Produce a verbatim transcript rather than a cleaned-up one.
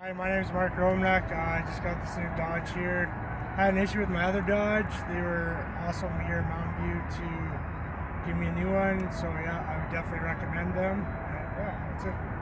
Hi, my name is Mark Romnek. Uh, I just got this new Dodge here. I had an issue with my other Dodge. They were awesome here in Mountain View to give me a new one. So yeah, I would definitely recommend them. Uh, yeah, that's it.